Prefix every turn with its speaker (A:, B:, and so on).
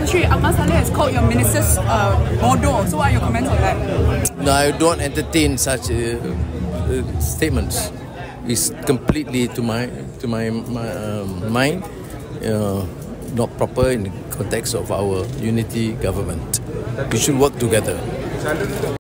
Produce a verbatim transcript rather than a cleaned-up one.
A: Secretary Akmal Saleh has called your ministers uh, bodoh. So what are your comments on that?
B: No, I don't entertain such uh, uh, statements. It's completely to my to my, my um, mind uh, not proper in the context of our unity government. We should work together.